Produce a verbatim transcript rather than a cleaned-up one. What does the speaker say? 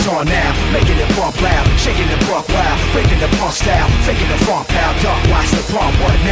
it's on now. Making it bump loud, shaking the buck wild, breaking the punk style, faking the funk pal, duck, watch the pump, what